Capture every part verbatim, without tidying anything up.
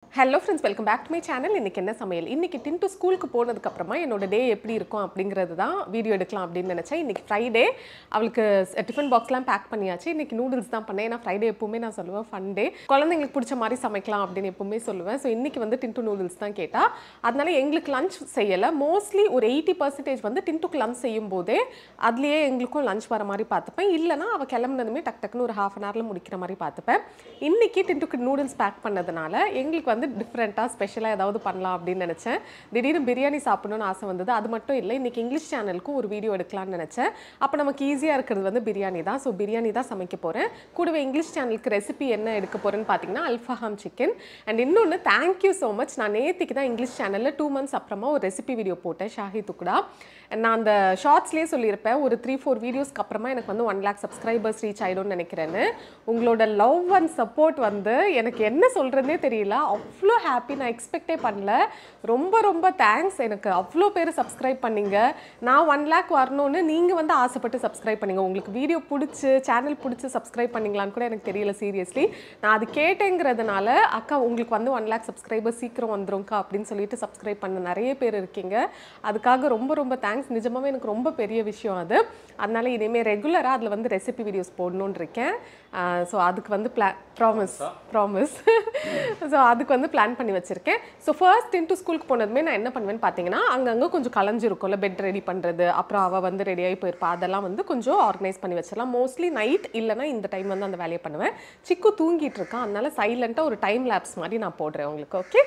Hello friends, welcome back to my channel. இன்னைக்கு என்ன சமையல்? இன்னைக்கு டின்டு ஸ்கூலுக்கு போனதுக்கு அப்புறமா என்னோட டே எப்படி இருக்கும் அப்படிங்கிறது தான் வீடியோ எடுக்கலாம் அப்படின்னு நினைச்சேன். இன்னைக்கு ஃப்ரைடே, அவளுக்கு டிஃபன் பாக்ஸ்லாம் பேக் பண்ணியாச்சு. இன்னைக்கு நூடுல்ஸ் தான் பண்ணேன். ஏன்னா ஃப்ரைடே எப்பவுமே நான் சொல்லுவேன் ஃபன் டே, குழந்தைங்களுக்கு பிடிச்ச மாதிரி சமைக்கலாம் அப்படின்னு எப்பவுமே சொல்லுவேன். ஸோ இன்னைக்கு வந்து டின்டு நூடுல்ஸ் தான் கேட்டா, அதனால எங்களுக்கு லஞ்ச் செய்யலை. மோஸ்ட்லி ஒரு எயிட்டி பர்சன்டேஜ் வந்து டின்டுக்கு லஞ்ச் செய்யும் போதே அதுலேயே எங்களுக்கும் லஞ்ச் வர மாதிரி பார்த்துப்பேன். இல்லைனா அவள் கிளம்புனதுமே டக் டக்குன்னு ஒரு ஹாஃப் அன் ஹவரில் முடிக்கிற மாதிரி பார்த்துப்பேன். இன்னைக்கு டின்டுக்கு நூடுல்ஸ் பேக் பண்ணதுனால எங்களுக்கு வந்து டிஃப்ரெண்ட்டாக ஸ்பெஷலாக ஏதாவது பண்ணலாம் அப்படின்னு நினச்சேன். திடீர்னு பிரியாணி சாப்பிடணும்னு ஆசை வந்தது. அது மட்டும் இல்லை, இன்றைக்கி இங்கிலீஷ் சேனலுக்கும் ஒரு வீடியோ எடுக்கலாம்னு நினச்சேன். அப்போ நமக்கு ஈஸியாக இருக்கிறது வந்து பிரியாணி தான். ஸோ பிரியாணி தான் சமைக்க போகிறேன். கூடவே இங்கிலீஷ் சேனலுக்கு ரெசிபி என்ன எடுக்க போகிறேன்னு பார்த்தீங்கன்னா அல்ஃபஹாம் சிக்கன். அண்ட் இன்னொன்று, தேங்க்யூ ஸோ மச். நான் நேற்றுக்கு தான் இங்கிலீஷ் சேனலில் டூ மந்த்ஸ் அப்புறமா ஒரு ரெசிபி வீடியோ போட்டேன், ஷாஹி துக்குடா. நான் அந்த ஷார்ட்ஸ்லேயே சொல்லியிருப்பேன், ஒரு த்ரீ ஃபோர் வீடியோஸ்க்கு அப்புறமா எனக்கு வந்து ஒன் லேக் சப்ஸ்கிரைபர்ஸ் ரீச் ஆகிடும்னு நினைக்கிறேன்னு. உங்களோட லவ் அண்ட் சப்போர்ட் வந்து எனக்கு என்ன சொல்கிறதுனே தெரியல. அவ்வளோ ஹாப்பி, நான் எக்ஸ்பெக்டே பண்ணல. ரொம்ப ரொம்ப தேங்க்ஸ். எனக்கு அவ்வளோ பேர் சப்ஸ்கிரைப் பண்ணிங்க. நான் ஒன் லேக் வரணும்னு நீங்கள் வந்து ஆசைப்பட்டு சப்ஸ்கிரைப் பண்ணிங்க. உங்களுக்கு வீடியோ பிடிச்சி, சேனல் பிடிச்சி சப்ஸ்கிரைப் பண்ணிங்களான்னு கூட எனக்கு தெரியல சீரியஸ்லி. நான் அது கேட்டேங்கிறதுனால, அக்கா உங்களுக்கு வந்து ஒன் லேக் சப்ஸ்கிரைபர் சீக்கிரம் வந்துரும்க்கா அப்படின்னு சொல்லிட்டு சப்ஸ்கிரைப் பண்ண நிறைய பேர் இருக்கீங்க. அதுக்காக ரொம்ப ரொம்ப தேங்க்ஸ். நிஜமாவே எனக்கு ரொம்ப பெரிய விஷயம் அது. அதனால இனிமேல் ரெகுலராக அதில் வந்து ரெசிபி வீடியோஸ் போடணுன்னு இருக்கேன். ஸோ அதுக்கு வந்து பிளா ப்ராமிஸ் ப்ராமிஸ் ஸோ அதுக்கு வந்து பிளான் பண்ணி வச்சுருக்கேன். ஸோ ஃபர்ஸ்ட் இன்ட்டு ஸ்கூலுக்கு போனதுமே நான் என்ன பண்ணுவேன்னு பார்த்தீங்கன்னா, அங்கங்கே கொஞ்சம் கலைஞ்சிருக்கும்ல, பெட் ரெடி பண்ணுறது, அப்புறம் அவள் வந்து ரெடியாகி போயிருப்பா, அதெல்லாம் வந்து கொஞ்சம் ஆர்கனைஸ் பண்ணி வச்சிடலாம். மோஸ்ட்லி நைட் இல்லைனா இந்த டைம் வந்து அந்த வேலையை பண்ணுவேன். சிக்கு தூங்கிட்டு இருக்கான், அதனால சைலண்ட்டாக ஒரு டைம் லேப்ஸ் மாதிரி நான் போடுறேன் உங்களுக்கு. ஓகே,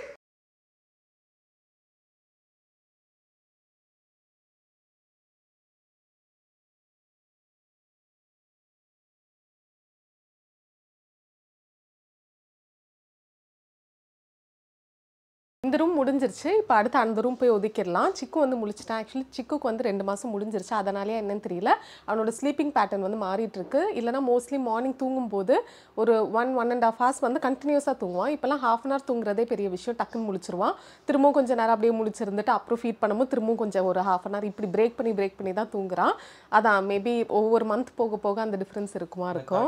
இந்த ரூம் முடிஞ்சிருச்சு. இப்போ அடுத்து அந்த ரூம் போய் ஒதுக்கிடலாம். சிக்கு வந்து முழிச்சிட்டான். ஆக்சுவலி சிக்குக்கு வந்து ரெண்டு மாதம் முடிஞ்சிருச்சு. அதனாலே என்னன்னு தெரியல, அவனோட ஸ்லீப்பிங் பேட்டர்ன் வந்து மாறிட்டு இருக்கு. இல்லைனா மோஸ்ட்லி மார்னிங் தூங்கும்போது ஒரு one one and half hours வந்து கண்டினியூஸாக தூங்குவான். இப்போலாம் ஹாஃப் அன் ஹவர் தூங்குறதே பெரிய விஷயம். டக்குன்னு முழிச்சிருவான். திரும்பவும் கொஞ்சம் நேரம் அப்படியே முழிச்சிருந்துட்டு அப்புறம் ஃபீட் பண்ணும்போது திரும்பவும் கொஞ்சம் ஒரு ஹாஃப் அன் ஹவர் இப்படி பிரேக் பண்ணி பிரேக் பண்ணி தான் தூங்குறான். அதான் மேபி ஒவ்வொரு மந்த் போக போக அந்த டிஃப்ரென்ஸ் இருக்குமா இருக்கும்.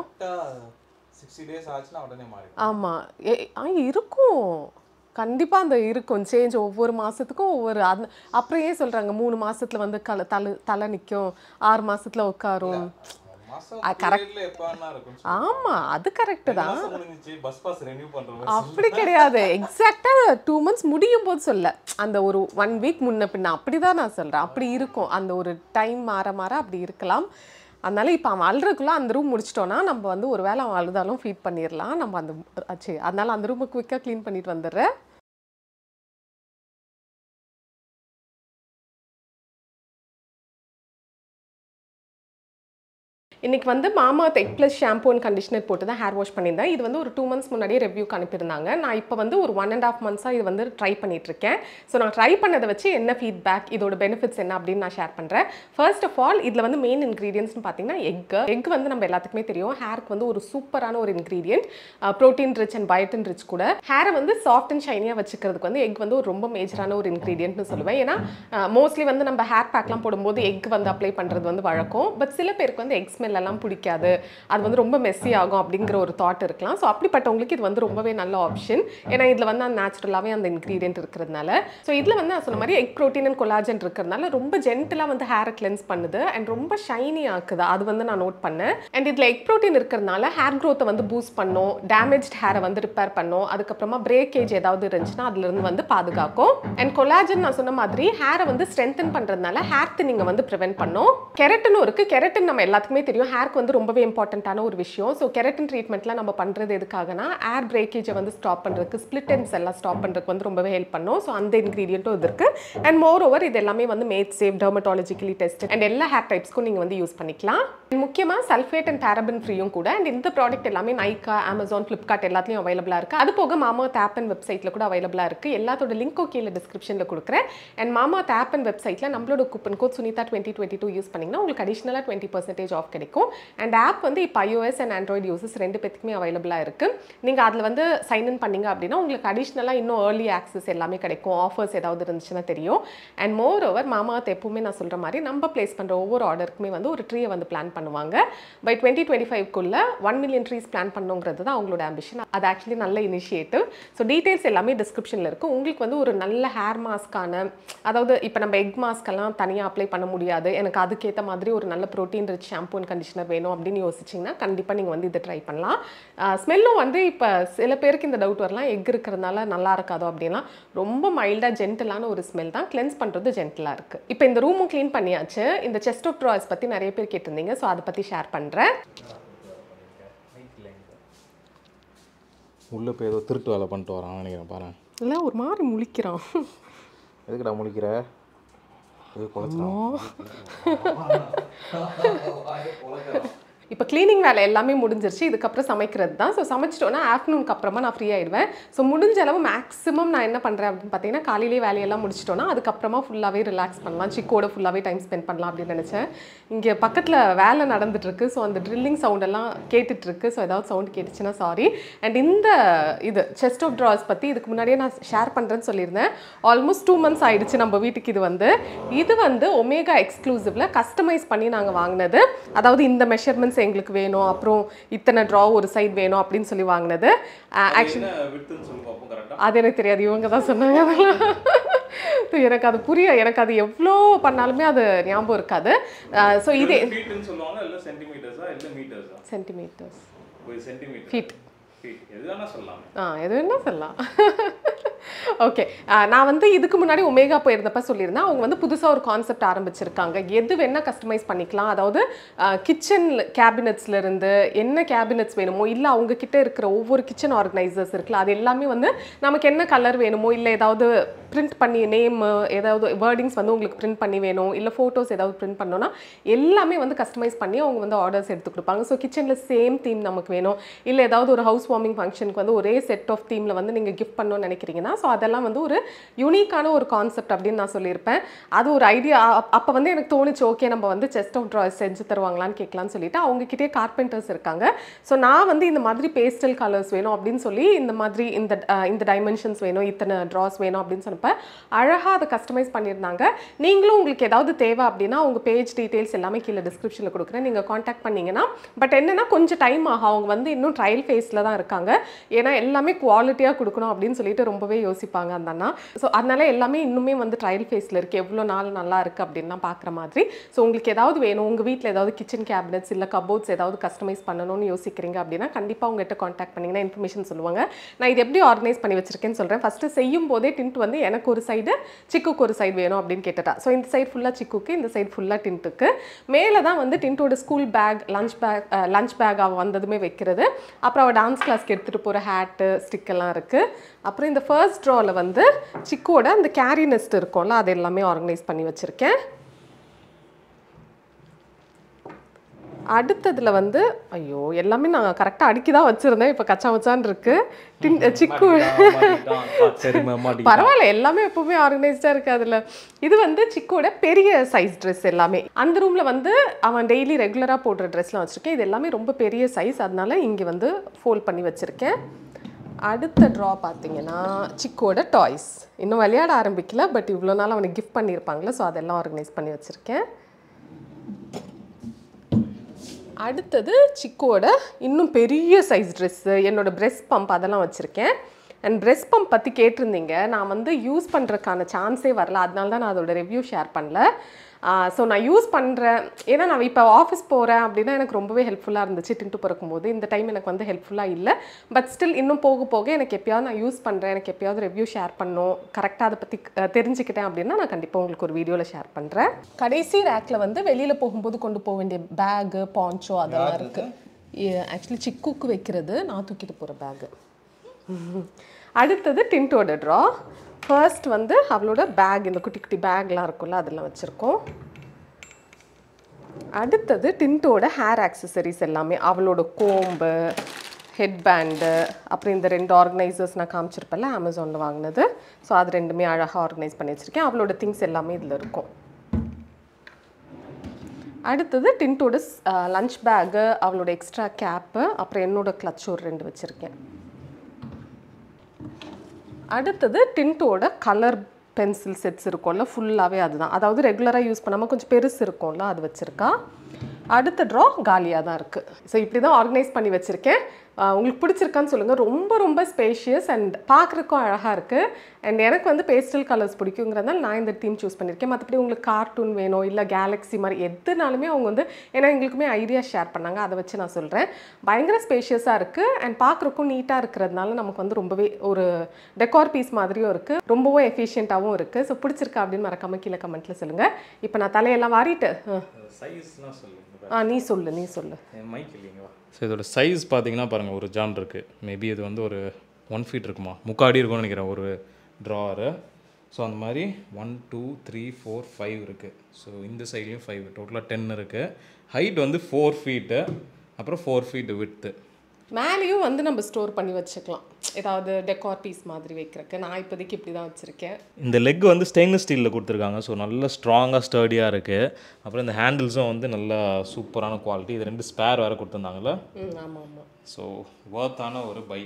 ஆமாம் இருக்கும், கண்டிப்பாக அந்த இருக்கும் சேஞ்ச். ஒவ்வொரு மாதத்துக்கும் ஒவ்வொரு அது அப்புறம் ஏன் சொல்கிறாங்க மூணு மாதத்தில் வந்து கல தலை தலை நிற்கும், ஆறு மாதத்தில் உட்காரும். கரெக்ட், ஆமாம் அது கரெக்டு தான். அப்படி கிடையாது, எக்ஸாக்டாக டூ மந்த்ஸ் முடியும் போது சொல்ல, அந்த ஒரு ஒன் வீக் முன்ன பின்ன அப்படி தான் நான் சொல்கிறேன். அப்படி இருக்கும், அந்த ஒரு டைம் மாற மாற அப்படி இருக்கலாம். அதனால இப்போ அவன் அழுறதுக்குள்ளே அந்த ரூம் முடிச்சிட்டோன்னா நம்ம வந்து ஒரு வேளை அவன் அழுதாலும் ஃபீட் பண்ணிடலாம் நம்ம அந்த ஆச்சு. அதனால அந்த ரூமை குயிக்காக க்ளீன் பண்ணிட்டு வந்துடுறேன். இன்றைக்கி வந்து Mamaearth egg plus shampoo and conditioner போட்டு தான் ஹேர் வாஷ் பண்ணியிருந்தேன். இது வந்து ஒரு டூ மந்த்ஸ் முன்னாடியே ரிவ்யூக்கு அனுப்பியிருந்தாங்க. நான் இப்போ வந்து ஒரு ஒன் அண்ட் ஆஃப் மந்த்ஸாக இது வந்து ட்ரை பண்ணிகிட்ருக்கேன். ஸோ நான் ட்ரை பண்ணதை வச்சு என்ன ஃபீட்பேக், இதோட பெனிஃபிட்ஸ் என்ன அப்படின்னு நான் ஷேர் பண்ணுறேன். ஃபர்ஸ்ட் ஆஃப் ஆல், இதில் வந்து மெயின் இன்க்ரீடியன்ட்ஸ்னு பார்த்தீங்கன்னா எக். எக் வந்து நம்ம எல்லாத்துக்குமே தெரியும், ஹேருக்கு வந்து ஒரு சூப்பரான ஒரு ingredient. Protein rich and biotin rich கூட. ஹேரை வந்து சாஃப்ட் அண்ட் ஷைனியாக வச்சுக்கிறதுக்கு வந்து எக் வந்து ஒரு ரொம்ப மேஜரான ஒரு இன்க்ரீடியன்ட்னு சொல்லுவேன். ஏன்னா மோஸ்ட்லி வந்து நம்ம ஹேர் பேக்லாம் போடும்போது எக் வந்து அப்ளை பண்ணுறது வந்து வழக்கம். பட் சில பேருக்கு வந்து எக் ஸ்மெல் எல்லாம் பிடிக்காது, அது வந்து ரொம்ப மெஸ்ஸி ஆகும் அப்படிங்கிற ஒரு தாட் இருக்கலாம். ஸோ அப்படிப்பட்டவங்களுக்கு இது வந்து ரொம்பவே நல்ல ஆப்ஷன். ஏன்னா இதில் வந்து அந்த நேச்சுரலாகவே அந்த இன்க்ரீடியன்ட் இருக்கிறதுனால. ஸோ இதில் வந்து நான் சொன்ன மாதிரி எக் ப்ரோட்டீன் அண்ட் கொலாஜன் இருக்கிறதுனால ரொம்ப ஜென்டலாக வந்து ஹேரை கிளென்ஸ் பண்ணுது அண்ட் ரொம்ப ஷைனி ஆக்குது. அது வந்து நான் நோட் பண்ணேன். அண்ட் இதில் எக் ப்ரோட்டீன் இருக்கிறதுனால ஹேர் க்ரோத்தை வந்து பூஸ்ட் பண்ணும், டேமேஜ்ட் ஹேரை வந்து ரிப்பேர் பண்ணும், அதுக்கப்புறமா பிரேக்கேஜ் ஏதாவது இருந்துச்சுன்னா அதுலேருந்து வந்து பாதுகாக்கும். அண்ட் கொலாஜன் நான் சொன்ன மாதிரி ஹேரை வந்து ஸ்ட்ரென்தன் பண்ணுறதுனால ஹேர் தின்னிங்கை வந்து ப்ரிவென்ட் பண்ணும். கெரட்டினும் இருக்குது. கெரட்டின் நம்ம எல்லாத்துக்குமே தெரியும், ஹேருக்கு வந்து ரொம்பவே இம்பார்ட்டண்ட்டான ஒரு விஷயம். ஸோ கெரட்டின் ட்ரீட்மெண்ட்லாம் நம்ம பண்ணுறது எதுக்காகனா ஏர் பிரேக்கேஜை வந்து ஸ்டாப் பண்ணுறதுக்கு, ஸ்பிளிட் எண்ட்ஸ் எல்லாம் ஸ்டாப் பண்ணுறதுக்கு வந்து ரொம்பவே ஹெல்ப் பண்ணும். ஸோ அந்த இன்க்ரீடியண்ட்டும் இது இருக்குது. அண்ட் மோர் ஓவர் இது எல்லாமே வந்து made safe, dermatologically test and எல்லா ஹேர் டைப்ஸ்க்கும் நீங்கள் வந்து யூஸ் பண்ணிக்கலாம். முக்கியமாக சல்ஃபேட் அண்ட் பேரபின் ஃப்ரீயும் கூட. அண்ட் இந்த ப்ராடக்ட் எல்லாமே நைக்கா, அமேசான், ஃப்ளிப்கார்ட் எல்லாத்துலேயும் அவைலபிளாக இருக்குது. அது போக மாமாஅர்த் ஆப் அண்ட் வெப்சைட்டில் கூட அவைலபிளாக இருக்குது. எல்லாத்தோட லிங்க்கும் கீழே டிஸ்கிரிப்ஷனில் கொடுக்குறேன். அண்ட் மாமாஅர்த் ஆப் அண்ட் வெப்சைட்டில் நம்மளோட coupon code Sunitha twenty twenty two use பண்ணிங்கன்னா உங்களுக்கு அடிஷனலாக டுவெண்ட்டி பர்சன்டேஜ் ஆஃப் கிடைக்கும். அண்ட் ஆப் வந்து இப்போ iOS அண்ட் ஆண்ட்ராய்டு யூசர்ஸ் ரெண்டு பேத்துக்குமே அவைலபிளாக இருக்குது. நீங்கள் அதில் வந்து சைன்இன் பண்ணிங்க அப்படின்னா உங்களுக்கு அடிஷ்னலாக இன்னும் ஏர்லி ஆக்சஸ் எல்லாமே கிடைக்கும். ஆஃபர்ஸ் ஏதாவது இருந்துச்சுன்னா தெரியும். அண்ட் மோர் ஓவர் மாமாஅர்த் எப்பவுமே நான் சொல்கிற மாதிரி நம்ம பிளேஸ் பண்ணுற ஒவ்வொரு ஆர்டருக்குமே வந்து ஒரு ட்ரீயை வந்து பிளான் பண்ணுவாங்க பை டுவெண்ட்டி டுவெண்ட்டி ஃபைவ்க்குள்ளே ஒன் மில்லியன் ட்ரீஸ் பிளான் பண்ணுங்கிறது தான் அவங்களோட ஆம்பிஷன். அது ஆக்சுவலி நல்ல இனிஷியேட்டிவ். ஸோ டீட்டெயில்ஸ் எல்லாமே டிஸ்கிரிப்ஷனில் இருக்கும். உங்களுக்கு வந்து ஒரு நல்ல ஹேர் மாஸ்க்கான, அதாவது இப்போ நம்ம எக் மாஸ்க்கெல்லாம் தனியாக அப்ளை பண்ண முடியாது, எனக்கு அதுக்கேற்ற மாதிரி ஒரு நல்ல protein rich shampoo and conditioner வேணும் அப்படின்னு யோசிச்சிங்கன்னா கண்டிப்பாக நீங்கள் வந்து இதை ட்ரை பண்ணலாம். ஸ்மெல்லும் வந்து இப்போ சில பேருக்கு இந்த டவுட் வரலாம், எக் இருக்கிறதுனால நல்லா இருக்காதோ அப்படின்னா. ரொம்ப மைல்டாக ஜென்டலான ஒரு ஸ்மெல் தான், கிளென்ஸ் பண்ணுறது ஜென்டலாக இருக்குது. இப்போ இந்த ரூமும் க்ளீன் பண்ணியாச்சு. இந்த செஸ்ட் ஆஃப் ட்ராயர்ஸ் பற்றி நிறைய பேர் கேட்டிருந்தீங்க, ஸோ அதை பற்றி ஷேர் பண்ணுறேன். உள்ளே போய் ஏதோ திருட்டு வேலை பண்ணிட்டு வரான்னு நினைக்கிறேன். பாரு, இல்லை ஒரு மாதிரி முழிக்கிறான். எதுக்குடா முழிக்கிற? எது குழச்சிடும். இப்போ க்ளீனிங் வேலை எல்லாமே முடிஞ்சிருச்சு. இதுக்கப்புறம் சமைக்கிறது தான். ஸோ சமைச்சிட்டோன்னா ஆஃப்டர்நூனுக்கு அப்புறமா நான் ஃப்ரீ ஆகிடுவேன். ஸோ முடிஞ்ச அளவு மேக்ஸிமம் நான் என்ன பண்ணுறேன் அப்படின்னு பார்த்தீங்கன்னா, காலையிலேயே வேலையெல்லாம் முடிச்சிட்டோன்னா அதுக்கப்புறமா ஃபுல்லாகவே ரிலாக்ஸ் பண்ணலாம், சிக்கோட ஃபுல்லாகவே டைம் ஸ்பெண்ட் பண்ணலாம் அப்படின்னு நினச்சேன். இங்கே பக்கத்தில் வேலை நடந்துட்டுருக்கு. ஸோ அந்த ட்ரில்லிங் சவுண்டெல்லாம் கேட்டுட்ருக்கு. ஸோ ஏதாவது சவுண்ட் கேட்டுச்சுன்னா சாரி. அண்ட் இந்த இது செஸ்ட் ஆஃப் ட்ராஸ் பற்றி இதுக்கு முன்னாடியே நான் ஷேர் பண்ணுறேன்னு சொல்லியிருந்தேன். ஆல்மோஸ்ட் டூ மந்த்ஸ் ஆகிடுச்சு நம்ம வீட்டுக்கு. இது வந்து இது வந்து ஒமேகா எக்ஸ்க்ளூசிவில் கஸ்டமைஸ் பண்ணி நாங்கள் வாங்கினது. அதாவது இந்த மெஷர்மெண்ட்ஸ் எங்களுக்கு வேணும், அப்புறம் இத்தனை ட்ரா ஒரு சைட் வேணும் அப்படின்னு சொல்லி வாங்கினது. ஆக்சுவலி அது எனக்கு தெரியாது, இவங்க தான் சொன்னாங்க. எனக்கு அது புரிய, எனக்கு அது எவ்வளோ பண்ணாலுமே அது ஞாபகம் இருக்காது. ஸோ இது சென்டிமீட்டர்ஸ் ஃபீட் ஆ எது வேணா சொல்லலாம். ஓகே, நான் வந்து இதுக்கு முன்னாடி ஒமேகா போயிருந்தப்ப சொல்லியிருந்தேன், அவங்க வந்து புதுசாக ஒரு கான்செப்ட் ஆரம்பிச்சிருக்காங்க. எது வேணால் கஸ்டமைஸ் பண்ணிக்கலாம். அதாவது கிச்சன் கேபினட்ஸ்லேருந்து என்ன கேபினட்ஸ் வேணுமோ, இல்லை அவங்க கிட்டே இருக்கிற ஒவ்வொரு கிச்சன் ஆர்கனைசர்ஸ் இருக்குல்ல, அது எல்லாமே வந்து நமக்கு என்ன கலர் வேணுமோ, இல்லை ஏதாவது பிரிண்ட் பண்ணி நேம் ஏதாவது வேர்டிங்ஸ் வந்து உங்களுக்கு பிரிண்ட் பண்ணி வேணும், இல்லை ஃபோட்டோஸ் ஏதாவது பிரிண்ட் பண்ணோன்னா எல்லாமே வந்து கஸ்டமைஸ் பண்ணி அவங்க வந்து ஆர்டர்ஸ் எடுத்து கொடுப்பாங்க. ஸோ கிச்சனில் சேம் தீம் நமக்கு வேணும், இல்லை ஏதாவது ஒரு ஹவுஸ் வார்மிங் ஃபங்க்ஷனுக்கு வந்து ஒரே செட் ஆஃப் தீமில் வந்து நீங்கள் கிஃப்ட் பண்ணணும்னு நினைக்கிறீங்கன்னா, ஸோ அதெல்லாம் வந்து ஒரு யூனிக்கான ஒரு கான்செப்ட் அப்படின்னு நான் சொல்லியிருப்பேன். அது ஒரு ஐடியா. அப்போ வந்து எனக்கு தோணுச்சு, ஓகே நம்ம வந்து செஸ்ட் ஆஃப் ட்ராயர்ஸ் செஞ்சு தருவாங்களான்னு கேட்கலான்னு சொல்லிட்டு அவங்ககிட்டே கார்பெண்டர்ஸ் இருக்காங்க. ஸோ நான் வந்து இந்த மாதிரி பேஸ்டல் கலர்ஸ் வேணும் அப்படின்னு சொல்லி, இந்த மாதிரி இந்த இந்த டைமென்ஷன்ஸ் வேணும், இத்தனை ட்ராஸ் வேணும் அப்படின்னு சொன்னப்ப அழகாக அதை கஸ்டமைஸ் பண்ணியிருந்தாங்க. நீங்களும் உங்களுக்கு ஏதாவது தேவை அப்படின்னா உங்கள் பேஜ் டீட்டெயில்ஸ் எல்லாமே கீழே டிஸ்கிரிப்ஷனில் கொடுக்குறேன், நீங்கள் காண்டாக்ட் பண்ணிங்கன்னா. பட் என்னென்னா கொஞ்சம் டைம் ஆகும், அவங்க வந்து இன்னும் ட்ரையல் ஃபேஸில் தான் இருக்காங்க. ஏன்னா எல்லாமே குவாலிட்டியாக கொடுக்கணும் அப்படின்னு சொல்லிட்டு ரொம்பவே யோசிப்பாங்க அந்த அண்ணா. ஸோ அதனால எல்லாமே இன்னுமே வந்து ட்ரையல் ஃபேஸில் இருக்குது, எவ்வளோ நாள் நல்லா இருக்குது அப்படின்லாம் பார்க்குற மாதிரி. ஸோ உங்களுக்கு ஏதாவது வேணும், உங்கள் வீட்டில் ஏதாவது கிச்சன் கேபினட்ஸ் இல்லை கபோர்ட்ஸ் ஏதாவது கஸ்டமைஸ் பண்ணணும்னு யோசிக்கிறீங்க அப்படின்னா கண்டிப்பாக உங்கள்கிட்ட காண்டாக்ட் பண்ணிங்கன்னா இன்ஃபர்மேஷன் சொல்லுவாங்க. நான் இது எப்படி ஆர்கனைஸ் பண்ணி வச்சிருக்கேன்னு சொல்கிறேன். ஃபஸ்ட்டு செய்யும் போதே டிண்ட் வந்து எனக்கு ஒரு சைடு சிக்குக்கு ஒரு சைடு வேணும் அப்படின்னு கேட்டுட்டா. ஸோ இந்த சைடு ஃபுல்லாக சிக்குக்கு, இந்த சைடு ஃபுல்லாக டிண்ட்டுக்கு. மேலே தான் வந்து டிண்ட்டோட school bag, lunch bag lunch bag அவள் வந்ததுமே வைக்கிறது. அப்புறம் அவள் டான்ஸ் கிளாஸ்க்கு எடுத்துகிட்டு போகிற ஹேட்டு ஸ்டிக்கெல்லாம் இருக்குது. அப்புறம் இந்த ஃபர்ஸ்ட் ட்ராவில் வந்து சிக்கோட அந்த கேரி நெஸ்ட் இருக்கும்ல, அது எல்லாமே ஆர்கனைஸ் பண்ணி வச்சுருக்கேன். அடுத்ததில் வந்து ஐயோ எல்லாமே நான் கரெக்டாக அடுக்கி தான் வச்சுருந்தேன், இப்போ கச்சா மச்சான் இருக்குது. டின் சிக்கு பரவாயில்ல, எல்லாமே எப்போவுமே ஆர்கனைஸ்டாக இருக்குது அதில். இது வந்து சிக்கோட பெரிய சைஸ் ட்ரெஸ் எல்லாமே. அந்த ரூமில் வந்து அவன் டெய்லி ரெகுலராக போடுற ட்ரெஸ்லாம் வச்சுருக்கேன். இது எல்லாமே ரொம்ப பெரிய சைஸ், அதனால இங்கே வந்து ஃபோல்ட் பண்ணி வச்சுருக்கேன். அடுத்த ட்ரா பார்த்தீங்கன்னா சிக்கோட டாய்ஸ். இன்னும் விளையாட ஆரம்பிக்கல, பட் இவ்வளோ நாள் அவனுக்கு கிஃப்ட் பண்ணியிருப்பாங்களே, ஸோ அதெல்லாம் ஆர்கனைஸ் பண்ணி வச்சுருக்கேன். அடுத்தது சிக்கோட இன்னும் பெரிய சைஸ் ட்ரெஸ்ஸு, என்னோட பிரெஸ்ட் பம்ப் அதெல்லாம் வச்சுருக்கேன். அண்ட் பிரெஸ்ட் பம்ப் பற்றி கேட்டிருந்தீங்க, நான் வந்து யூஸ் பண்ணுறதுக்கான சான்ஸே வரல, அதனால தான் நான் அதோட ரிவ்யூ ஷேர் பண்ணல. ஸோ நான் யூஸ் பண்ணுறேன், ஏன்னா நான் இப்போ ஆஃபீஸ் போகிறேன் அப்படின்னா எனக்கு ரொம்பவே ஹெல்ப்ஃபுல்லாக இருந்துச்சு டின்ட்டு பிறக்கும் போது. இந்த டைம் எனக்கு வந்து ஹெல்ப்ஃபுல்லாக இல்லை, பட் ஸ்டில் இன்னும் போக போக எனக்கு எப்போயாவது நான் யூஸ் பண்ணுறேன், எனக்கு எப்போயாவது ரிவ்யூ ஷேர் பண்ணணும், கரெக்டாக அதை பற்றி தெரிஞ்சுக்கிட்டேன் அப்படின்னா நான் கண்டிப்பாக உங்களுக்கு ஒரு வீடியோவில் ஷேர் பண்ணுறேன். கடைசி ரேக்கில் வந்து வெளியில் போகும்போது கொண்டு போக வேண்டிய பேகு, பான்ச்சோ அதெல்லாம் இருக்குது. ஆக்சுவலி சிக்குக்கு வைக்கிறது, நான் தூக்கிட்டு போகிற பேகு. அடுத்தது டின்ட்டோட ட்ரா. ஃபர்ஸ்ட் வந்து அவளோட பேக், இந்த குட்டி குட்டி பேக்லாம் இருக்கும்ல அதெல்லாம் வச்சுருக்கோம். அடுத்தது டின்ட்டோட ஹேர் ஆக்சசரிஸ் எல்லாமே, அவளோட கோம்பு, ஹெட் பேண்டு, அப்புறம் இந்த ரெண்டு ஆர்கனைசர்ஸ் நான் காமிச்சிருப்பேன்ல அமேசானில் வாங்கினது. ஸோ அது ரெண்டுமே அழகாக ஆர்கனைஸ் பண்ணி வச்சுருக்கேன். அவளோட திங்ஸ் எல்லாமே இதில் இருக்கும். அடுத்தது டின்ட்டோட லஞ்ச் பேக்கு, அவளோட எக்ஸ்ட்ரா கேப்பு, அப்புறம் என்னோட கிளச் ஒரு ரெண்டு வச்சுருக்கேன். அடுத்தது டின்ட்டோட கலர் பென்சில் செட்ஸ் இருக்கும்ல, ஃபுல்லாகவே அதுதான். அதாவது ரெகுலராக யூஸ் பண்ணாமல் கொஞ்சம் பெருசு இருக்கும்ல, அது வச்சுருக்கா. அடுத்த ட்ரா காலியாக தான் இருக்குது. ஸோ இப்படி தான் ஆர்கனைஸ் பண்ணி வச்சுருக்கேன். உங்களுக்கு பிடிச்சிருக்கான்னு சொல்லுங்கள். ரொம்ப ரொம்ப ஸ்பேஷியஸ் அண்ட் பார்க்குறக்கும் அழகாக இருக்குது. அண்ட் எனக்கு வந்து பேஸ்டல் கலர்ஸ் பிடிக்குங்கிறதால நான் இந்த தீம் சூஸ் பண்ணியிருக்கேன். மற்றபடி உங்களுக்கு கார்ட்டூன் வேணும் இல்லை கேலக்ஸி மாதிரி எதுனாலுமே அவங்க வந்து ஏன்னா எங்களுக்குமே ஐடியா ஷேர் பண்ணாங்க, அதை வச்சு நான் சொல்கிறேன். பயங்கர ஸ்பேஷியஸாக இருக்குது அண்ட் பார்க்குறக்கும் நீட்டாக இருக்கிறதுனால நமக்கு வந்து ரொம்பவே ஒரு டெக்கார் பீஸ் மாதிரியும் இருக்குது, ரொம்பவும் எஃபிஷியண்ட்டாகவும் இருக்குது. ஸோ பிடிச்சிருக்கா அப்படின்னு மறக்காமல் கீழே கமெண்ட்டில் சொல்லுங்கள். இப்போ நான் தலையெல்லாம் வாரிட்டு சைஸ்லாம் சொல்லுங்க. ஆ நீ சொல்லு நீ சொல்லு மைக் இல்லைங்களா? ஸோ இதோட சைஸ் பார்த்தீங்கன்னா பாருங்கள், ஒரு ஜான் இருக்குது. மேபி இது வந்து ஒரு ஒன் ஃபீட் இருக்குமா, முக்காடி இருக்கும்னு நினைக்கிறேன் ஒரு ட்ராரு. ஸோ அந்த மாதிரி one two three four five இருக்குது. ஸோ இந்த சைட்லேயும் ஃபைவ், டோட்டலாக டென் இருக்குது. ஹைட் வந்து ஃபோர் ஃபீட்டு, அப்புறம் ஃபோர் ஃபீட்டு வித்து. மேலேயும் வந்து நம்ம ஸ்டோர் பண்ணி வச்சுக்கலாம், ஏதாவது டெக்கார் பீஸ் மாதிரி வைக்கிறதுக்கு. நான் இப்போதைக்கு இப்படி தான் வச்சுருக்கேன். இந்த லெக் வந்து ஸ்டெயின்லெஸ் ஸ்டீலில் கொடுத்துருக்காங்க. ஸோ நல்லா ஸ்ட்ராங்காக ஸ்டர்டியாக இருக்குது. அப்புறம் இந்த ஹேண்டில்ஸும் வந்து நல்லா சூப்பரான குவாலிட்டி. இது ரெண்டு ஸ்பேர் வேறு கொடுத்துருந்தாங்கல்ல. ம் ஆமாம் ஆமாம். ஸோ வர்த்தான ஒரு பை.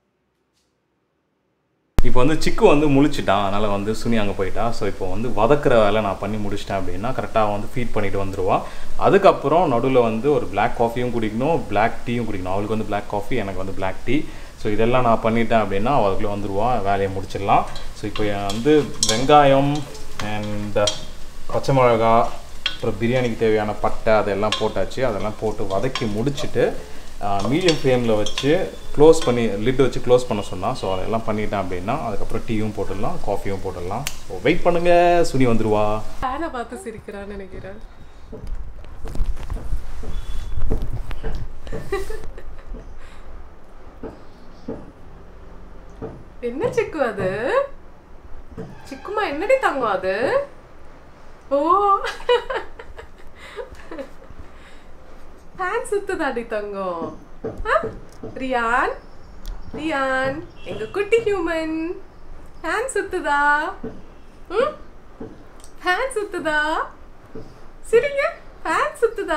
இப்போ வந்து சிக்கு வந்து முழிச்சிட்டான், அதனால் வந்து சுனி அங்கே போயிட்டா. ஸோ இப்போ வந்து வதக்கிற வேலை நான் பண்ணி முடிச்சிட்டேன் அப்படின்னா கரெக்டாக வந்து ஃபீட் பண்ணிவிட்டு வந்துடுவான். அதுக்கப்புறம் நடுவில் வந்து ஒரு பிளாக் காஃபியும் குடிக்கணும், பிளாக் டீயும் குடிக்கணும். அவளுக்கு வந்து பிளாக் காஃபி, எனக்கு வந்து பிளாக் டீ. ஸோ இதெல்லாம் நான் பண்ணிட்டேன் அப்படின்னா அதுக்குள்ளே வந்துடுவான், வேலையை முடிச்சிடலாம். ஸோ இப்போ வந்து வெங்காயம் அண்ட் பச்சை மிளகா அப்புறம் பிரியாணிக்கு தேவையான பட்டை அதெல்லாம் போட்டாச்சு. அதெல்லாம் போட்டு வதக்கி முடிச்சுட்டு மீடியம் ஃப்ளேமில் வச்சு க்ளோஸ் பண்ணி லிட் வச்சு க்ளோஸ் பண்ண சொன்னால். ஸோ அதெல்லாம் பண்ணிட்டேன் அப்படின்னா அதுக்கப்புறம் டீயும் போட்டுடலாம், காஃபியும் போட்டுடலாம். ஸோ வெயிட் பண்ணுங்கள், சுனி வந்துடுவா. ஃபேனை பார்த்து சிரிக்கிறான்னு நினைக்கிறேன். என்ன சிக்கு அது? சிக்குமா என்னடி தங்கம் அது? ஓ ஃபேன் சுத்துதாடி தங்கம். ரியான் ரியான் எங்க குட்டி ஹியூமன் ஃபேன் சுத்துதா? ம் ஃபேன் சுத்துதா? சரிங்க, ஃபேன் சுத்துதா?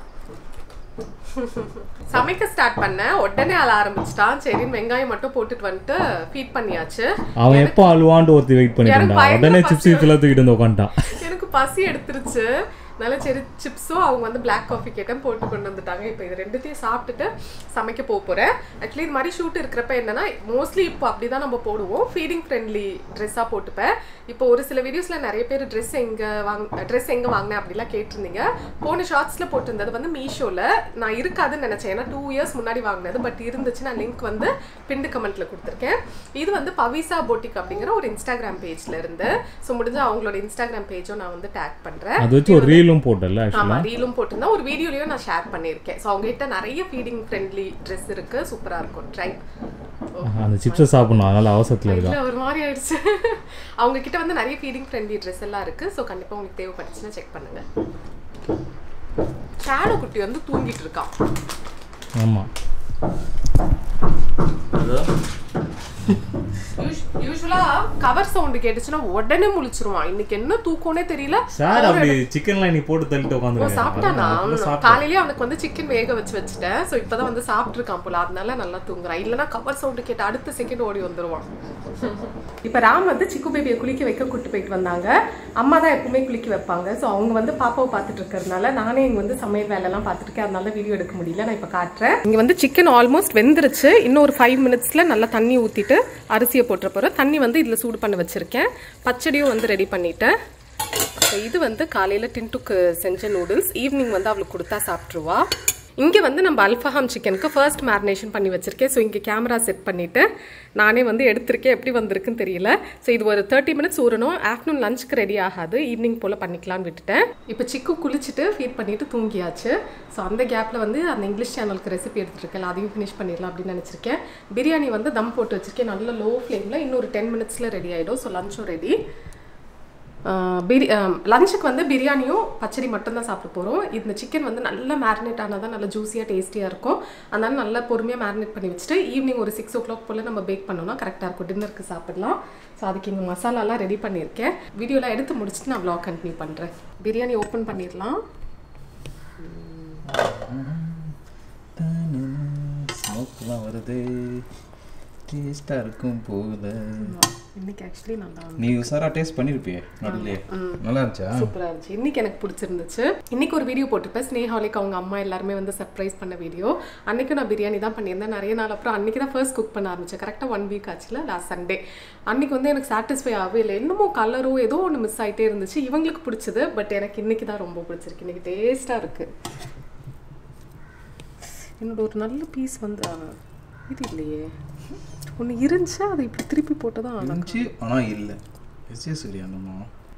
சமைக்க ஸ்டார்ட் பண்ண உடனே அழ ஆரம்பிச்சிட்டான். சரி வெங்காயம் மட்டும் போட்டுட்டு வந்துட்டு ஃபீட் பண்ணியாச்சு. அவன் எப்போ அழுவான்ட்டு ஒருத்தி வெயிட் பண்ணிட்டு உடனே சிப்ஸ் இதெல்லாம் தூக்கிட்டு வந்து உட்காந்துட்டான். எனக்கு பசி எடுத்துருச்சு, நல்லா சரி சிப்ஸும் அவங்க வந்து பிளாக் காஃபி கேட்டேன் போட்டு கொண்டு வந்துட்டாங்க. இப்போ இது ரெண்டுத்தையும் சாப்பிட்டுட்டு சமைக்க போக போகிறேன். ஆக்சுவலி இது மாதிரி ஷூட் இருக்கிறப்ப என்னன்னா மோஸ்ட்லி இப்போ அப்படி தான் நம்ம போடுவோம், ஃபீடிங் ஃப்ரெண்ட்லி ட்ரெஸ்ஸாக போட்டுப்பேன். இப்போ ஒரு சில வீடியோஸில் நிறைய பேர் ட்ரெஸ் எங்கே வாங்க ட்ரெஸ் எங்கே வாங்கினேன் அப்படிலாம் கேட்டிருந்தீங்க. போன ஷார்ட்ஸில் போட்டிருந்தது வந்து மீஷோவில் நான் இருக்காதுன்னு நினச்சேன், ஏன்னா டூ இயர்ஸ் முன்னாடி வாங்கினது. பட் இருந்துச்சு, நான் லிங்க் வந்து பிண்டு கமெண்ட்டில் கொடுத்துருக்கேன். இது வந்து பவிசா போட்டிக் அப்படிங்கிற ஒரு இன்ஸ்டாகிராம் பேஜில் இருந்து. ஸோ முடிஞ்ச அவங்களோட இன்ஸ்டாகிராம் பேஜும் நான் வந்து டேக் பண்ணுறேன். அது வச்சு ஒரு ரீலும் போட்டல. ஆமா ரீலும் போட்டுருந்தா ஒரு வீடியோலயும் நான் ஷேர் பண்ணியிருக்கேன். ஸோ அவங்க கிட்ட நிறைய ஃபீடிங் ஃப்ரெண்ட்லி ட்ரெஸ் இருக்கு, சூப்பரா இருக்கும். ட்ரை அந்த சிப்ஸை சாப்பிடணும், அதனால அவசரத்தில் இருக்கா. ஒரு மாதிரி ஆயிடுச்சு. அவங்க கிட்ட வந்து நிறைய ஃபீடிங் ஃப்ரெண்ட்லி ட்ரெஸ் எல்லாம் இருக்கு. ஸோ கண்டிப்பா உங்களுக்கு தேவைப்பட்டுச்சுன்னா செக் பண்ணுங்க. ஷேடோ குட்டி வந்து தூங்கிட்டு இருக்கான். ஆமா யூசுவலா கவர் சவுண்ட் கேட்டுச்சுன்னா உடனே முழிச்சிருவான். இன்னைக்கு என்ன தூக்கம்னே தெரியல. சார் அப்படி சிக்கன்லாம் நீ போட்டு தள்ளிட்டு உட்காந்துருக்கேன். சாப்பிட்டானா? காலையிலேயே அவனுக்கு வந்து சிக்கன் வேக வச்சு வச்சுட்டேன். ஸோ இப்பதான் வந்து சாப்பிட்டு இருக்கான் போல, அதனால நல்லா தூங்குறான். இல்லைன்னா கவர் சவுண்டு கேட்டு அடுத்த செகண்ட் ஓடி வந்துருவான். இப்போ ராம் வந்து சிக்கு பேபியை குளிக்க வைக்க கூட்டு போயிட்டு வந்தாங்க. அம்மா தான் எப்பவுமே குளிக்க வைப்பாங்க. ஸோ அவங்க வந்து பாப்பாவை பார்த்துட்டு இருக்கிறதுனால நானே இங்கே வந்து சமையல் வேலைலாம் பார்த்துட்டு இருக்கேன். அதனால வீடியோ எடுக்க முடியல. நான் இப்போ காட்டுறேன். இங்கே வந்து சிக்கன் ஆல்மோஸ்ட் வெந்துருச்சு. இன்னும் ஒரு ஃபைவ் மினிட்ஸ்ல நல்லா தண்ணி ஊற்றிட்டு அரிசியை போட்டுற போகிறேன். தண்ணி வந்து இதில் சூடு பண்ண வச்சுருக்கேன். பச்சடியும் வந்து ரெடி பண்ணிட்டேன். இது வந்து காலையில் டின்ட்டுக்கு செஞ்ச நூடுல்ஸ். ஈவினிங் வந்து அவளுக்கு கொடுத்தா சாப்பிட்ருவா. இங்கே வந்து நம்ம அல்ஃபஹாம் சிக்கனுக்கு ஃபர்ஸ்ட் மேரினேஷன் பண்ணி வச்சுருக்கேன். ஸோ இங்கே கேமரா செட் பண்ணிவிட்டு நானே வந்து எடுத்திருக்கேன். எப்படி வந்திருக்குன்னு தெரியல. ஸோ இது ஒரு தேர்ட்டி மினிட்ஸ் ஊறணும். ஆஃப்டர்நூன் லஞ்சுக்கு ரெடி ஆகாது, ஈவினிங் போல் பண்ணிக்கலான்னு விட்டுட்டேன். இப்போ சிக்கு குளிச்சுட்டு ஃபீட் பண்ணிவிட்டு தூங்கியாச்சு. ஸோ அந்த கேப்பில் வந்து அந்த இங்கிலீஷ் சேனலுக்கு ரெசிபி எடுத்துருக்கேன், அதையும் ஃபினிஷ் பண்ணிடலாம் அப்படின்னு நினச்சிருக்கேன். பிரியாணி வந்து தம் போட்டு வச்சுருக்கேன் நல்ல லோ ஃப்ளேமில். இன்னொரு டென் மினிட்ஸில் ரெடி ஆகிடும். ஸோ லஞ்சும் ரெடி. பிரி லஞ்சுக்கு வந்து பிரியாணியும் பச்சடி மட்டும்தான் சாப்பிட போகிறோம். இந்த சிக்கன் வந்து நல்லா மேரினேட் ஆனால் தான் நல்லா ஜூஸியாக டேஸ்டியாக இருக்கும். அதனால நல்லா பொறுமையாக மேரினேட் பண்ணி வச்சுட்டு ஈவினிங் ஒரு சிக்ஸ் ஓ கிளாக் போல் நம்ம பேக் பண்ணோம்னா கரெக்டாக இருக்கும், டின்னருக்கு சாப்பிடலாம். ஸோ அதுக்கு இங்கே மசாலாலாம் ரெடி பண்ணியிருக்கேன். வீடியோலாம் எடுத்து முடிச்சுட்டு நான் வ்ளாக் கண்டினியூ பண்ணுறேன். பிரியாணி ஓப்பன் பண்ணிடலாம். ஸ்மோக்லாம் வருது. டேஸ்ட்டாக இருக்கும் போல. இன்னைக்கு ஆக்சுவலி நல்லா நீ உசாரா டேஸ்ட் பண்ணியிருப்பியே நடுலே. நல்லா இருந்துச்சா? சூப்பராக இருந்துச்சு. இன்னைக்கு எனக்கு பிடிச்சிருந்துச்சு. இன்னைக்கு ஒரு வீடியோ போட்டிருப்பேன் ஸ்னேஹாலிக்கு அவங்க அம்மா எல்லாருமே வந்து சர்ப்ரைஸ் பண்ண வீடியோ. அன்னைக்கு நான் பிரியாணி தான் பண்ணியிருந்தேன் நிறைய நாள். அப்புறம் அன்னைக்கு தான் ஃபர்ஸ்ட் குக் பண்ண ஆரம்பிச்சேன். கரெக்டாக ஒன் வீக் ஆச்சுல லாஸ்ட் சண்டே. அன்னைக்கு வந்து எனக்கு சாட்டிஸ்ஃபை ஆகவே இல்லை. என்னமோ கலரோ ஏதோ ஒன்று மிஸ் ஆகிட்டே இருந்துச்சு. இவங்களுக்கு பிடிச்சது, பட் எனக்கு இன்னைக்கு தான் ரொம்ப பிடிச்சிருக்கு. இன்னைக்கு டேஸ்ட்டாக இருக்கு. என்னோட ஒரு நல்ல பீஸ் வந்து இது இல்லையே, ஒன்று இருந்துச்சு, அதை இப்படி திருப்பி போட்டு தான் இருந்துச்சு. ஆனால் இல்லை எஸ்ஏ சரியானம்மா.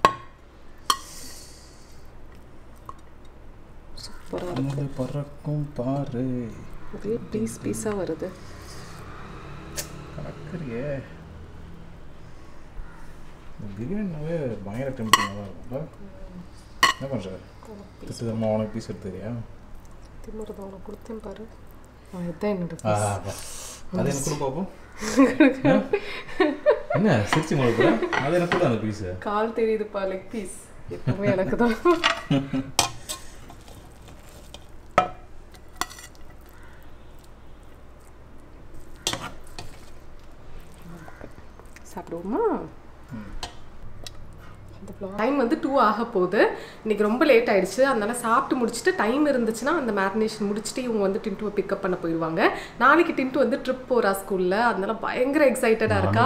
சூப்பராக பறக்கும் பாரு. ஒரே பீஸ் பீஸாக வருது. பறக்கறியே. பிரியாணினாவே பயங்கர டெம்பிங்காக தான் இருக்கும்ல. என்ன பண்ணுற? திட்டுதம்மா உனக்கு பீஸ் எடுத்துறியா? திமுறதை உனக்கு கொடுத்தேன் பாரு. இதுதான் என்னோட அது எனக்கு கூட பார்ப்போம். என்ன சிரிச்சு முழுக்க? அது எனக்கு கூட அந்த பீஸு கால் தெரியுதுப்பா. லெக் பீஸ் எப்பவுமே எனக்கு தான். சாப்பிடுவோமா? டைம் வந்து டூ ஆக போகுது. இன்னைக்கு ரொம்ப லேட் ஆயிடுச்சு. அதனால சாப்பிட்டு முடிச்சுட்டு டைம் இருந்துச்சுன்னா அந்த மேரினேஷன் முடிச்சுட்டு இவங்க வந்து டின்ட்டுவை பிக்கப் பண்ண போயிடுவாங்க. நாளைக்கு டின்ட்டு வந்து ட்ரிப் போறா ஸ்கூல்ல. அதனால பயங்கர எக்ஸைட்டடா இருக்கா.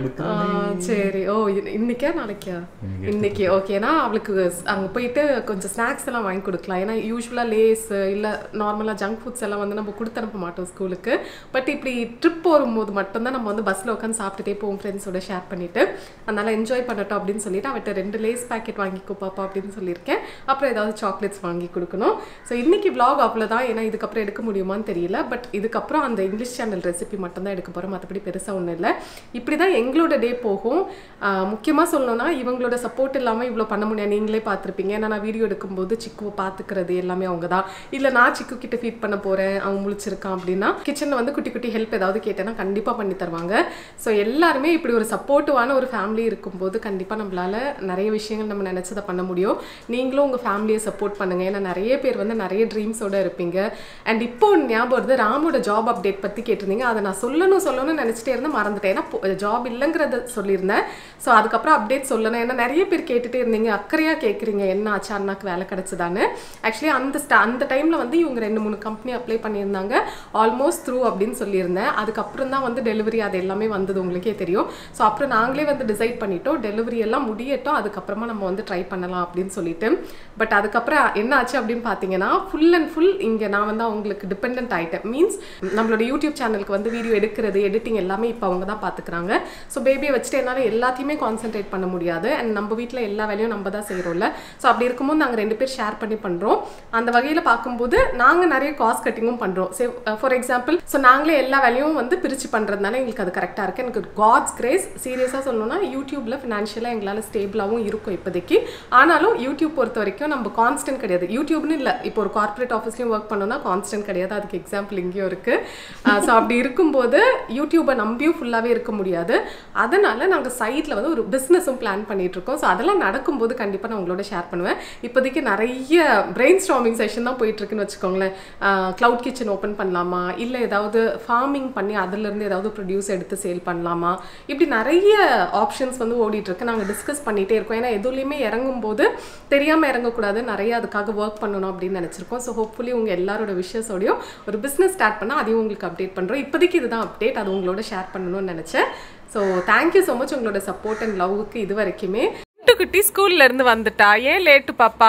சரி. ஓ இன்னைக்கா நாளைக்கா? இன்னைக்கு ஓகேனா அவளுக்கு அங்கே போயிட்டு கொஞ்சம் ஸ்நாக்ஸ் எல்லாம் வாங்கி கொடுக்கலாம். ஏன்னா யூஸ்வலாக லேஸ் இல்லை நார்மலாக ஜங்க் ஃபுட்ஸ் எல்லாம் வந்து நம்ம கொடுத்து அனுப்ப மாட்டோம் ஸ்கூலுக்கு. பட் இப்படி ட்ரிப் போகும்போது மட்டும்தான் நம்ம வந்து பஸ்ஸில் உட்காந்து சாப்பிட்டுட்டே போவோம் ஃப்ரெண்ட்ஸோட ஷேர் பண்ணிட்டு. அதனால என்ஜாய் பண்ணட்டும் அப்படின்னு சொல்லிட்டு அவட்ட ரெண்டு லேஸ் பேக்கெட் வாங்கிக்கோ பாப்பா அப்படின்னு சொல்லியிருக்கேன். அப்புறம் ஏதாவது சாக்லேட்ஸ் வாங்கி கொடுக்கணும். ஸோ இன்னைக்கு விளாக் அவ்வளோதான். ஏன்னா இதுக்கப்புறம் எடுக்க முடியுமான்னு தெரியல. பட் இதுக்கப்புறம் அந்த இங்கிலீஷ் சேனல் ரெசிபி மட்டும் தான் எடுக்க போகிறோம். மற்றபடி பெருசாக ஒன்றும் இல்லை. இப்படி தான் எங்களோட டே போகும். முக்கியமாக சொல்லணும்னா இவங்களோட சப்போர்ட் இல்லாமல் இவ்வளோ பண்ண முடியாது. நீங்களே பார்த்துருப்பீங்க. ஏன்னா நான் வீடியோ எடுக்கும்போது சிக்குவை பார்த்துக்கிறது எல்லாமே அவங்க தான். இல்லை நான் சிக்கு கிட்ட ஃபீட் பண்ண போகிறேன், அவன் முழிச்சிருக்கான் அப்படின்னா கிச்சனில் வந்து குட்டி குட்டி ஹெல்ப் ஏதாவது கேட்டேன்னா கண்டிப்பாக பண்ணி தருவாங்க. ஸோ எல்லாருமே இப்படி ஒரு சப்போர்ட்டிவான ஒரு ஃபேமிலி இருக்கும்போது கண்டிப்பாக நம்மளால நிறைய விஷயங்கள் நம்ம நினைச்சதை பண்ண முடியும். நீங்களும் உங்க ஃபேமிலியை சப்போர்ட் பண்ணுங்க. ஏன்னா நிறைய பேர் வந்து நிறைய ட்ரீம்ஸோட இருப்பீங்க. அண்ட் இப்போ ஞாபகம் வருது, ராமோட ஜாப் அப்டேட் பத்தி கேட்டிருந்தீங்க. அதை நான் சொல்லணும் சொல்லணும்னு நினைச்சிட்டே இருந்தேன், மறந்துட்டேன். ஏன்னா ஜாப் இல்லைங்கிறத சொல்லியிருந்தேன். ஸோ அதுக்கப்புறம் அப்டேட் சொல்லணும். ஏன்னா நிறைய பேர் கேட்டுட்டே இருந்தீங்க, அக்கறையா கேட்குறீங்க என்ன ஆச்சு அண்ணாக்கு வேலை கிடைச்சதான்னு. ஆக்சுவலி அந்த அந்த டைம்ல வந்து இவங்க ரெண்டு மூணு கம்பெனி அப்ளை பண்ணியிருந்தாங்க. ஆல்மோஸ்ட் த்ரூ அப்படின்னு சொல்லியிருந்தேன். அதுக்கப்புறம் தான் வந்து டெலிவரி அது எல்லாமே வந்தது, உங்களுக்கே தெரியும். ஸோ அப்புறம் நாங்களே வந்து டிசைட் பண்ணிட்டோம் டெலிவரி எல்லாம் முடியட்டும், அதுக்கப்புறமா நம்ம வந்து ட்ரை பண்ணலாம் அப்படின்னு சொல்லிட்டு. பட் அதுக்கப்புறம் என்ன ஆச்சு அப்படின்னு பார்த்தீங்கன்னா ஃபுல் அண்ட் ஃபுல் இங்கே நான் வந்து அவங்களுக்கு டிபெண்ட் ஆகிட்டேன். மீன்ஸ் நம்மளோட யூடியூப் சேனலுக்கு வந்து வீடியோ எடுக்கிறது எடிட்டிங் எல்லாமே இப்போ அவங்க தான் பார்த்துக்கிறாங்க. ஸோ பேபியை வச்சுட்டு என்னால் எல்லாத்தையுமே கான்சென்ட்ரேட் பண்ண முடியாது. அண்ட் நம்ம வீட்டில் எல்லா வேலையும் நம்ம தான் செய்கிறோம்ல. ஸோ அப்படி இருக்கும்போது நாங்கள் ரெண்டு பேர் ஷேர் பண்ணி பண்ணுறோம். அந்த வகையில் பார்க்கும்போது நாங்கள் நிறைய காஸ்ட் கட்டிங்கும் பண்ணுறோம். சே ஃபார் எக்ஸாம்பிள் ஸோ நாங்களே எல்லா வேலையும் வந்து பிரித்து பண்ணுறதுனால எங்களுக்கு அது கரெக்டாக இருக்குது. எனக்கு காட்ஸ் கிரேஸ் சீரியஸாக சொல்லணும்னா யூடியூப்பில் ஃபினான்ஷியலாக எங்களால் ஸ்டேபிளாகவும் இருக்கும் இப்போதைக்கு. ஆனாலும் யூடியூப் பொறுத்த வரைக்கும் நம்ம கான்ஸ்டன்ட் கிடையாது. யூடியூப்னு இல்லை, இப்போ ஒரு கார்பரேட் ஆஃபீஸ்லையும் ஒர்க் பண்ணோம்னா கான்ஸ்டன்ட் கிடையாது. அதுக்கு எக்ஸாம்பிள் இங்கேயும் இருக்குது. ஸோ அப்படி இருக்கும்போது யூடியூப்பை நம்பியும் ஃபுல்லாகவே இருக்க முடியாது. அதனால் நாங்கள் சைடில் வந்து ஒரு பிஸ்னஸும் பிளான் பண்ணிகிட்டு இருக்கோம். ஸோ அதெல்லாம் நடக்கும்போது கண்டிப்பாக நான் உங்களோட ஷேர் பண்ணுவேன். இப்போதைக்கு நிறைய பிரெயின் ஸ்டார்மிங் செஷன் தான் போயிட்டுருக்குன்னு வச்சுக்கோங்களேன். க்ளவுட் கிச்சன் ஓப்பன் பண்ணலாமா, இல்லை ஏதாவது ஃபார்மிங் பண்ணி அதிலிருந்து ஏதாவது ப்ரொடியூஸ் எடுத்து சேல் பண்ணலாமா, இப்படி நிறைய ஆப்ஷன்ஸ் வந்து ஓடிட்டுருக்கு. நாங்கள் டிஸ்கஸ் பண்ணிகிட்டே இருக்கோம். ஏன்னா எதுலேயுமே இறங்கும் போது தெரியாமல் இறங்கக்கூடாது, நிறைய அதுக்காக ஒர்க் பண்ணணும் அப்படின்னு நினச்சிருக்கோம். ஸோ ஹோப்ஃபுல்லி உங்கள் எல்லாரோட விஷயஸோடையும் ஒரு பிஸ்னஸ் ஸ்டார்ட் பண்ணால் அதையும் உங்களுக்கு அப்டேட் பண்ணுறோம். இப்போதைக்கு இதுதான் அப்டேட், அது உங்களோட ஷேர் பண்ணணும்னு நினச்சேன். ஸோ தேங்க்யூ ஸோ மச் உங்களோட சப்போர்ட் அண்ட் லவ்வுக்கு இது வரைக்குமே. குட்டி குட்டி ஸ்கூல்ல இருந்து வந்துட்டா. ஏன் லேட்டு பாப்பா?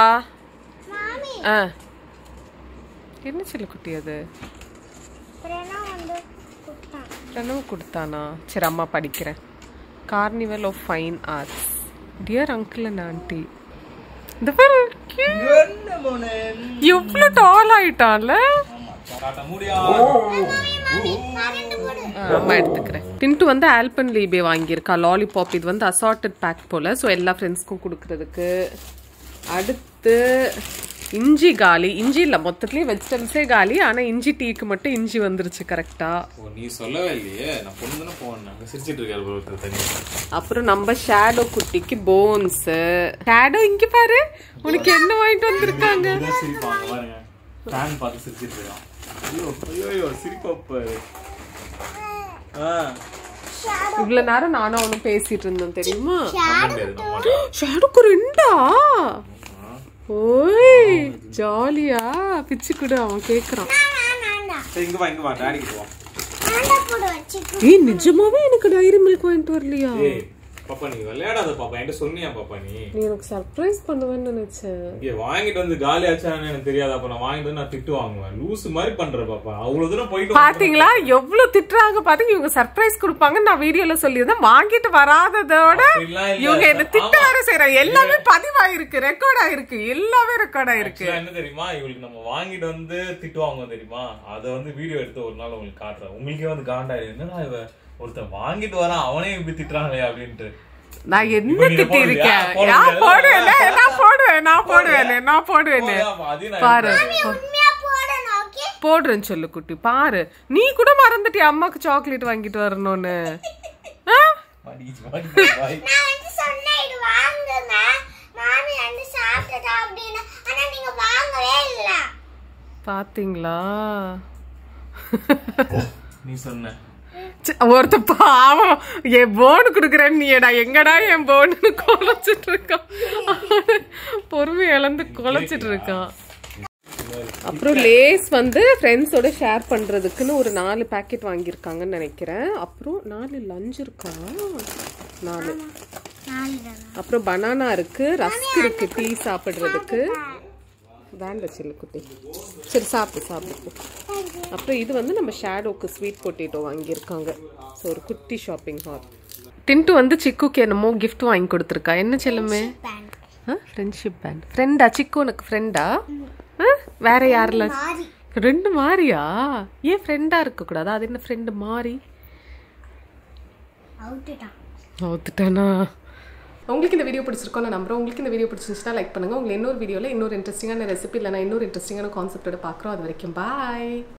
ஆ என்ன சொல்லு குட்டி அது பிரணவ் கொடுத்தானா? சரி அம்மா படிக்கிறேன். Carnival of fine arts. Dear uncle and aunty. இந்த பேர் எவ்வளோ டால் ஆயிட்டான்ல. அம்மா எடுத்துக்கிறேன். டின்ட்டு வந்து ஆல்பென்லீபே வாங்கியிருக்கா லாலிபாப். இது வந்து அசார்டட் பேக் போல. ஸோ எல்லா ஃப்ரெண்ட்ஸ்க்கும் கொடுக்கறதுக்கு. அடுத்து இஞ்சி காலி. இஞ்சி இல்லை, மொத்தத்துலேயே வெஜிடபிள்ஸே காலி. ஆனால் இஞ்சி டீக்கு மட்டும் இஞ்சி வந்துருச்சு கரெக்டா. நீ சொல்லவே இல்லையே, நான் பொண்ணு தானே போனேன், சிரிச்சிட்டு இருக்காரு. அப்புறம் நம்ம ஷேடோ குட்டிக்கு போன்ஸ். ஷேடோ இங்க பாரு, உனக்கு என்ன வாங்கிட்டு வந்திருக்காங்க. இவ்வளவு நேரம் நானும் அவனும் பேசிட்டு இருந்தோம் தெரியுமா? ஷேடோக்கு ரெண்டா? ஓய் ஜாலியா பிச்சு கொடு அவன் கேக்குறான். இங்க வா இங்க வா டாடிக்கு போ. ஏய் நிஜமாவே எனக்கு டைரி மில்க் வாங்கிட்டு வரலையா? பாப்பா நீ விளையாடாத பாப்பா என்கிட்ட சொன்னியா பாப்பா நீ? நீ எனக்கு சர்ப்ரைஸ் பண்ணுவேன்னு நினைச்சேன். ஏ வாங்கிட்டு வந்து காலி ஆச்சானே எனக்கு தெரியாது. அப்ப நான் வாங்கிட்டு வந்து நான் திட்டு வாங்குவேன். லூஸ் மாதிரி பண்ற பாப்பா. அவ்வளவு தூரம் போயிட்டு பாத்தீங்களா எவ்வளவு திட்டுறாங்க பாத்தீங்க. இவங்க சர்ப்ரைஸ் கொடுப்பாங்க நான் வீடியோல சொல்லியிருந்தேன். வாங்கிட்டு வராததோட இவங்க என்ன திட்ட வர செய்யறாங்க. எல்லாமே பதிவாயிருக்கு, ரெக்கார்ட் ஆயிருக்கு, எல்லாமே ரெக்கார்ட் ஆயிருக்கு. என்ன தெரியுமா இவளுக்கு நம்ம வாங்கிட்டு வந்து திட்டு வாங்குவோம் தெரியுமா? அதை வந்து வீடியோ எடுத்து ஒரு நாள் உங்களுக்கு காட்டுறேன். உங்களுக்கே வந்து காண்டாயிரு என்னடா இவ ஒருத்தன் வாங்கிட்டு வரான் அவனே இப்படி திட்டுறாங்களே அப்படின்ட்டு. நான் என்ன திட்டி இருக்கேன்? நான் போடுவேன் நான் போடுவேன் நான் போடுவேன் நான் போடுவேன் பாரு போடுறேன்னு சொல்லு குட்டி. பாரு நீ கூட மறந்துட்டியா அம்மாக்கு சாக்லேட் வாங்கிட்டு வரணும்னு. பாத்தீங்களா நீ சொன்ன ஒருத்த பாவம் என் போன் குடுக்குறேன்னு நீடா எங்கடா என் போன்னு கொலைச்சிட்டு இருக்கான். பொறுமை இழந்து கொலைச்சிட்டு இருக்கான். அப்புறம் லேஸ் வந்து ஃப்ரெண்ட்ஸோட ஷேர் பண்றதுக்குன்னு ஒரு நாலு பேக்கெட் வாங்கியிருக்காங்கன்னு நினைக்கிறேன். அப்புறம் நாலு லஞ்ச் இருக்கா? நாலு. அப்புறம் பனானா இருக்கு, ரஸ்க் இருக்கு டீ சாப்பிடுறதுக்கு. வேண்டாம் சின்ன குட்டி சரி சாப்பிடு சாப்பிடு. அப்புறம் இது வந்து நம்ம ஷேடோக்கு ஸ்வீட் பொட்டேட்டோ வாங்கியிருக்காங்க. ஸோ ஒரு குட்டி ஷாப்பிங் ஹால். டின்ட்டு வந்து சிக்குக்கு என்னமோ கிஃப்ட் வாங்கி கொடுத்துருக்கா. என்ன செல்லுமே? Friendship pant. ஃப்ரெண்டா சிக்கு உனக்கு ஃப்ரெண்டா? வேற யாரில் ரெண்டு மாறியா? ஏன் ஃப்ரெண்டா இருக்கக்கூடாது? அது என்ன ஃப்ரெண்டு மாறி அவுத்துட்டானா? உங்களுக்கு இந்த வீடியோ பிடிச்சிருக்கோம் நான் நம்புறேன். உங்களுக்கு இந்த வீடியோ பிடிச்சிருந்துச்சுன்னா லைக் பண்ணுங்க. உங்களுக்கு இன்னொரு வீடியோவில் இன்னொரு இன்ட்ரெஸ்டிங்கான ரெசிபி இல்லைனா இன்னொரு இன்ட்ரெஸ்டிங்கான கான்செப்டோட பார்க்குறோம். அது வரைக்கும் பாய்.